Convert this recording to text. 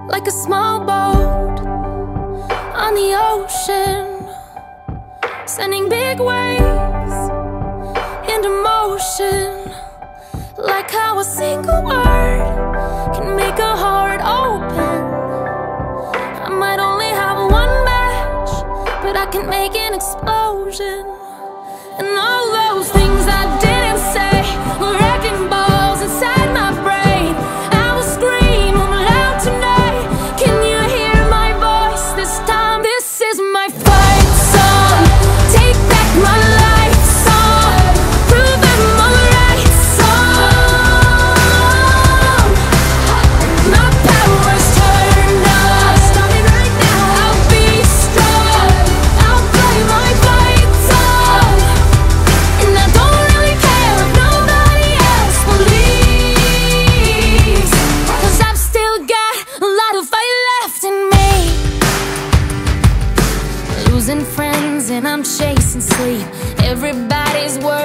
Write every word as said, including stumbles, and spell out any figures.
like a small boat on the ocean, sending big waves into motion. Like how a single word can make a heart open. I might only have one match, but I can make an explosion. And all those things I didn't say were wrecking balls inside my brain. I will scream loud tonight. Can you hear my voice this time? This is my fight song. Take back my life song. Prove I'm alright song. My power's turned on. Starting right now. I'll be strong. I'll play my fight song. And I don't really care if nobody else believes, 'cause I've still got a lot of fight left in me. Losing friends and I'm chasing sleep. Everybody's worried